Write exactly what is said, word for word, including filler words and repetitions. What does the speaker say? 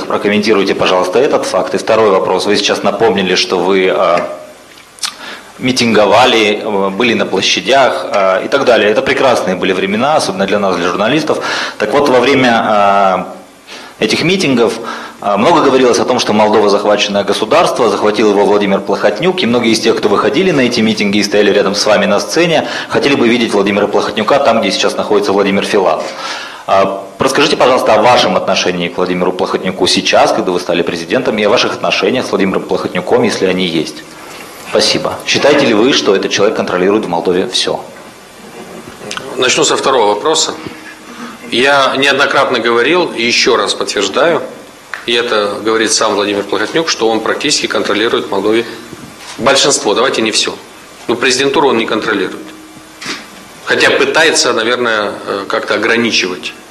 прокомментируйте, пожалуйста, этот факт. И второй вопрос. Вы сейчас напомнили, что вы э, митинговали, э, были на площадях э, и так далее. Это прекрасные были времена, особенно для нас, для журналистов. Так вот, во время э, этих митингов э, много говорилось о том, что Молдова захваченное государство, захватил его Владимир Плохотнюк, и многие из тех, кто выходили на эти митинги и стояли рядом с вами на сцене, хотели бы видеть Владимира Плохотнюка там, где сейчас находится Владимир Филатов. Расскажите, пожалуйста, о вашем отношении к Владимиру Плохотнюку сейчас, когда вы стали президентом, и о ваших отношениях с Владимиром Плохотнюком, если они есть. Спасибо. Считаете ли вы, что этот человек контролирует в Молдове все? Начну со второго вопроса. Я неоднократно говорил и еще раз подтверждаю, и это говорит сам Владимир Плохотнюк, что он практически контролирует в Молдове большинство, давайте не все. Но президентуру он не контролирует. Хотя пытается, наверное, как-то ограничивать